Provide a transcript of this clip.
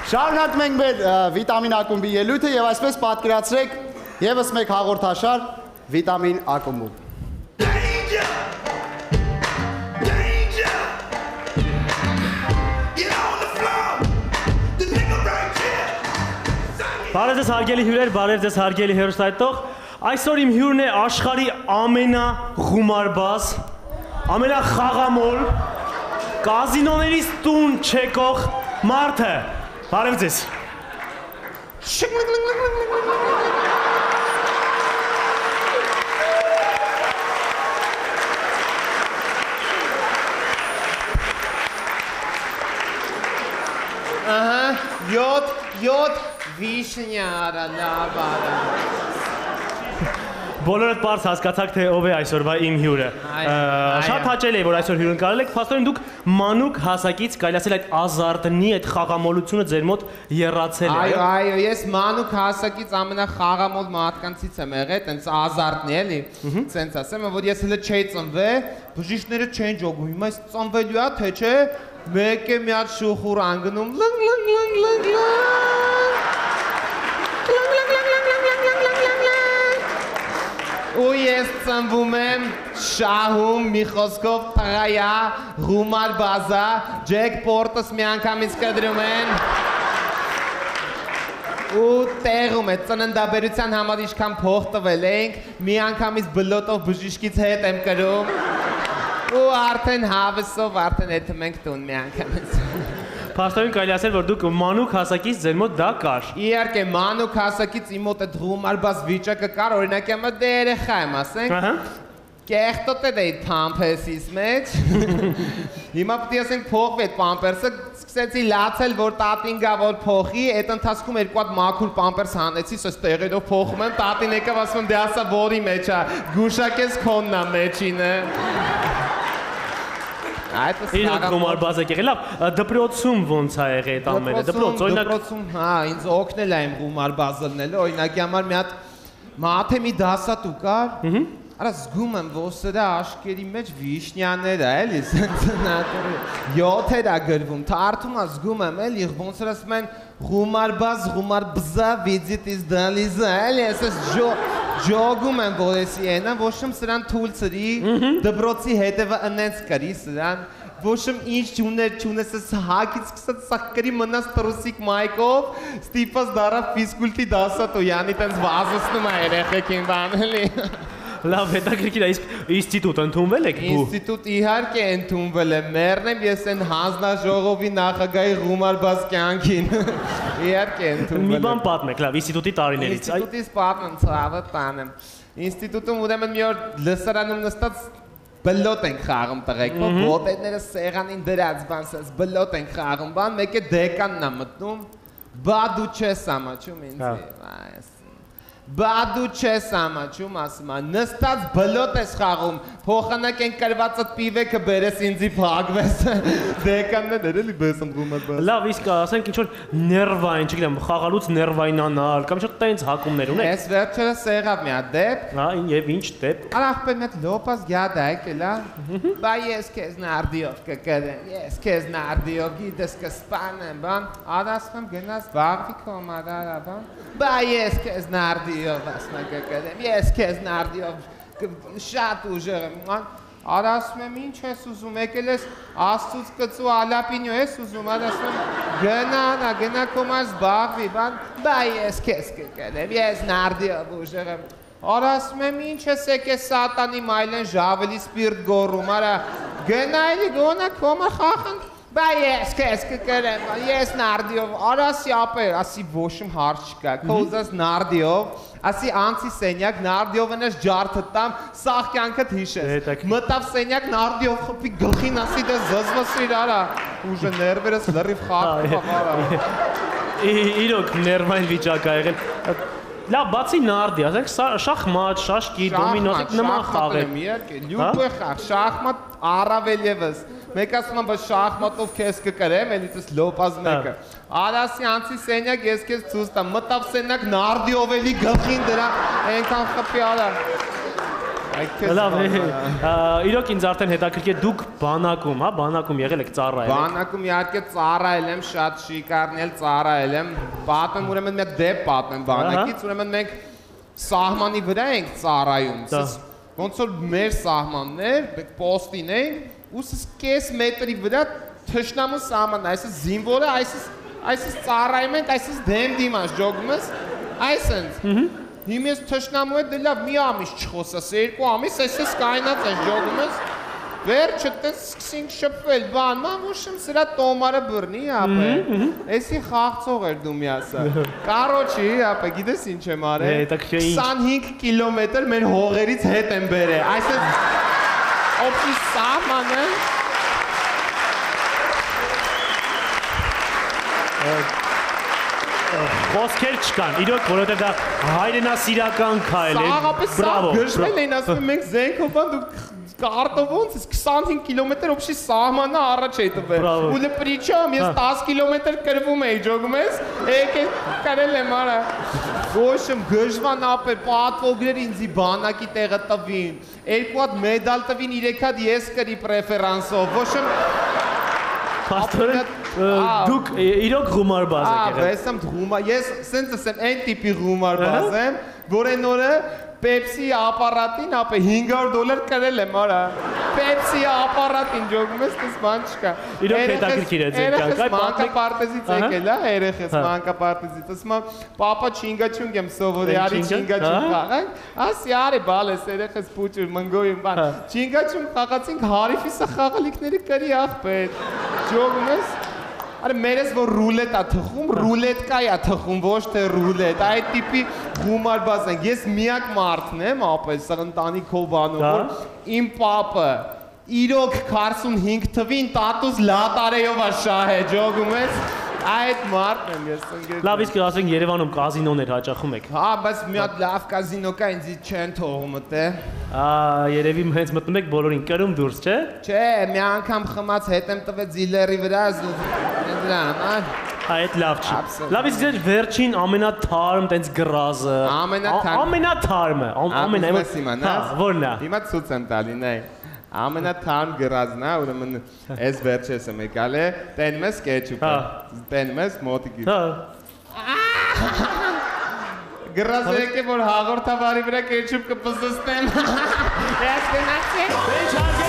Շարունակում ենք մեր վիտամին ակումբի ելույթը եւ այսպես պատկերացրեք եւս մեկ հաղորդաշար վիտամին ակումբում։ Բարև ձեզ հարգելի հյուրեր, բարև ձեզ հարգելի հեռուստայտող։ Այսօր իմ հյուրն է աշխարհի ամենախումարբազ, ամենախաղամոլ, կազինոներից տուն չեկող մարդը։ Բարև ձեզ։ Յոթ վիշնյարա լավարա։ Բոլորդ պարզ հասկացաք, թե ով է այսօրվա իմ հյուրը։ Շատ հաճելի է, որ այսօր հյուրընկալել եք, փաստորեն դուք մանուկ հասակից կարելի ասել այդ ազարտնի, այդ խաղամոլությունը ձեր մոտ եռացել է։ Այո, ես մանուկ հասակից ամենախաղամոլ մարդկանցից եմ եղել, տենց ազարտն է, էլի։ Սենց ասեմ, որ ես հենց չէի ծնվել, բժիշկները չեն ջոգում, հիմա ես ծնվելու է, թե չէ, մեկ է մի հատ շուխուր անգնում, ու ես ծնվում եմ շահում մի խոսքով տղայա, ռումար բազա, ջեկպորտս մի անգամից կդրում են ու տեղում է ծննդաբերության համար ինչքան փող տվել ենք, մի անգամից բլոտով բժիշկից հետ եմ կրում ու արդեն հավեսով արդեն եթում ենք տուն մի անգամից Փաստորեն կարելի ասել, որ դուք մանուկ հասակից ձեր մոտ դա կար։ Իհարկե, մանուկ հասակից իմ մոտ այդ ռումարբազ վիճակը կար, օրինակ եմ դե երեխա եմ, ասենք։ Կեղտոտ է այդ պամպերսից մեջ։ Հիմա պետք է ասենք փոխվի այդ պամպերսը, սկսեցի լացել, որ տատին գա որ փոխի, այդ ընթացքում երկու հատ մաքուր պամպերս հանեցի, սոս տեղերով փոխում եմ, տատին եկավ ասում դե ասա որի մեջ է, գուշակես քոնն է մեջինը։ Իրոք ռումարբազ եք եղել, լավ, դպրոցում ոնց է եղել այդ ամենը, դպրոց, օրինակ։ Դպրոցում, հա, ինձ օգնել է իմ ռումարբազը լնել, օրինակի համար մի հատ մաթե մի դասատու կար, արա զգում եմ, որ սրա աշկերի մեջ վիշնյաներ է, էլի, սենց նատորի, յոթեր է գրվում, թարթում է զգում եմ, էլի, ոնց էր ասում են ռումարբազ, ռումարբզա, վիձիտիս դալիզա, էլի, ասես ջոգում եմ, որ եսի ենա, ոչմ սրան թուլ ծրի, դպրոցի հետևը ընենց կրի սրան, ոչմ ինչ չունես ես հակից կսած սակկրի մնաս տրուսիկ մայկով, ստիպաս դարավ ֆիզկուլտի դասատու, յանի տենց վազսնում է երեխեքին բանելի։ Լավ, հետաքրքիր է, իսկ ինստիտուտ ընդունվել եք դու։ Ինստիտուտ իհարկե ընդունվել եմ, մեռնեմ ես այն հանձնաժողովի նախագահի ռումարբազ կյանքին։ Իհարկե ընդունվել եմ։ Մի բան պատմեք, լավ, ինստիտուտի տարիներից։ Ինստիտուտից պատմեմ, ցավը տանեմ։ Ինստիտուտում ուրեմն մի օր լսարանում նստած բլոտ ենք խաղում տղեկ, ոտերները սեղանին դրած բանսած բլոտ ենք խաղում բան, մեկ է դեկանն է մտնում, բա դու չես ամաչում ինձ։ Բա դու չես ամաչում, ասում է, նստած բլոտ ես խաղում, փոխանակ են կրվածդ պիվեկը բերես ինձի փակվես, դեկանն է ներելի բեսում ռումարբազ։ Լավ, իսկ ասենք ինչ-որ ներվային, չգիտեմ, խաղալուց ներվայնանալ, կամ ինչ-որ տենց հակումներ ունեք։ Ես վերջերս եղավ մի հատ դեպ։ Հա, եւ ինչ դեպ։ Արա ախպեր մի հատ լոպաս գյադա եկել, բա ես քեզ նարդիով կկրեմ, ես քեզ նարդիով գիտես կսպանեմ, բան, արասում գնաս վաղվի կոմադարա, բան, բա ես քեզ նարդիով ասնակակրեմ, ես քեզ նարդիով շատ ուժեղ եմ, արա ասում եմ ինչ ես ուզում, եկել ես աստուց կծու ալապինյո ես ուզում, արա ասում եմ գնա կոմար զբաղվի, բա ես քեզ կկրեմ, ես նարդիով ուժեղ եմ, արա ասում եմ ինչ ես եկես սատանի մայլեն ժավելի սպիրտ գորում, արա գնա էլի գոնա կոմար խախանք, բա ես քեզ կկրեմ, ես նարդիով, արասի ապեր, ասի ոչմ հարց չկա, քո ուզած նարդիով, ասի անցի սենյակ, նարդիով ընես ջարդը տամ, սաղ կյանքդ հիշես, մտավ սենյակ, նարդիով խպի գլխին, ասի դե զզվսիր արա, ուժը ներվերս լրիվ խաղում արա։ Իրոք ներվային վիճակ ա եղել, լավ, բացի նարդի, ասենք շախմատ, շաշկի, դոմինո, նման խաղ է։ Լյուբը խաղ, շախմատ առավել ևս, մեկ ասում եմ, բայց շախմատով քեզ կկրեմ, էլի տես լոպազ մեկը։ Արասի անցի սենյակ, ես քեզ ցույց տամ, մտավ սենյակ նարդիով էլի գլխին դրա, այնքան խփի արա։ Լավ, իրոք ինձ արդեն հետաքրքիր դուք բանակում, հա, բանակում եղել եք ծառայել։ Բանակում իհարկե ծառայել եմ, շատ շիկարնել ծառայել եմ։ Պատմեմ ուրեմն մեկ դեպ պատմեմ բանակից, ուրեմն մենք սահմանի վրա ենք ծառայում։ Ոնց որ մեր սահմաններ, պոստին ենք, ուսս կես մետրի վրա թշնամու սահմանն, այսպես զինվորը, այսպես ծառայում ենք, այսպես դեմ դիմաց ջոգում ես, այսպես։ Հիմա ես թշնամու հետ դե լավ մի ամիս չխոսես, 2 ամիս այսպես կայնած ես ջոգում ես։ Վերջը տես սկսենք շփվել, բան, մամուշım սրա տոմարը բռնի, ապե։ Էսի խաղցող էր դու միասը։ Կարոջի, ապե, գիտես ինչ եմ արել։ 25 կիլոմետր մեր հողերից հետ եմ բերել։ Այսպես օբի սահմանը։ Խոսքեր չկան, իրոք, որովհետև դա հայրենասիրական քայլ է։ Բրավո։ Գժվել էին ասում մենք զենքով բան դու կարտով ոնց ես 25 կիլոմետր օբշի սահմանը առաջ է տվել։ Ու դե պրիչամ ես 10 կիլոմետր կրվում էի ջոգում ես, եկեք կարել եմ արա։ Ոչմ գժվան ապե պատվոգներ ինձի բանակի տեղը տվին։ 2 հատ մեդալ տվին, 3 հատ ես կրի պրեֆերանսով։ Ոչմ Պաստորեն դուք իրոք գումարբազ եք եղել։ Ես եմ գումար, ես սենց ասեմ այն տիպի գումարբազ եմ, որ այն օրը Pepsi ապարատին ապե $500 կրել եմ, արա։ Pepsi ապարատին ջոգում ես, դες բան չկա։ Իրոք հետաքրքիր է ձեր կյանքը։ Մանկապարտեզից եկել է, երեխես մանկապարտեզից։ Ասում եմ, պապա չինգաչունգ եմ սովորի, արի չինգաչունգ խաղանք։ Ասի արի բալես, երեխես փուճուր, մնգոյում բան։ Չինգաչունգ խաղացինք, հարիֆիսը խաղալիքների կրի աղբեր։ Ջոգում ես։ Արե մերես որ ռուլետ է թխում, ռուլետկա է թխում, ոչ թե ռուլետ, այդ տիպի գումարբազ ենք, ես միակ մարդն եմ, ապես ընտանիքով բանում, որ իմ պապը իրոք 45 թվին տատուս լատարեյով է շահե, ջոգում ես, այդ մարդն եմ ես ընգետ։ Լավ իսկ ասենք Երևանում կազինոներ հաճախում եք։ Հա, բայց մի հատ լավ կազինո կա, ինձ չեն թողում մտե։ Երևի հենց մտնում եք բոլորին կրում դուրս, չէ։ Չէ, մի անգամ խմած հետ եմ տվել զիլերի վրա, այդ լավ չի։ Լավ իսկ ձեր վերջին ամենաթարմ տենց գրազը։ Ամենաթարմը, որն է։ Հիմա ցույց եմ տալի, նայ։ Ամենաթարմ գրազն է, ուրեմն այս վերջես եմ եկալ է, տենում ես կեչուպը, տենում ես մոտիկի։ Գրազը եկե որ հաղորդավարի վրա կեչուպ կպզստեմ։ Ես գնացի։